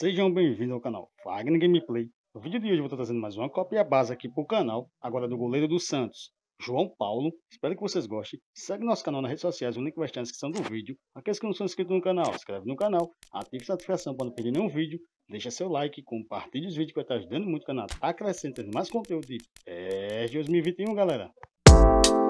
Sejam bem-vindos ao canal Fagner Gameplay. No vídeo de hoje eu vou estar trazendo mais uma cópia base aqui para o canal, agora do goleiro do Santos, João Paulo. Espero que vocês gostem. Segue nosso canal nas redes sociais, o link vai estar na descrição do vídeo. Aqueles que não são inscritos no canal, se inscreve no canal, ative a notificação para não perder nenhum vídeo, deixa seu like, compartilhe os vídeos que vai estar ajudando muito o canal a acrescentar mais conteúdo de PES 2021, galera.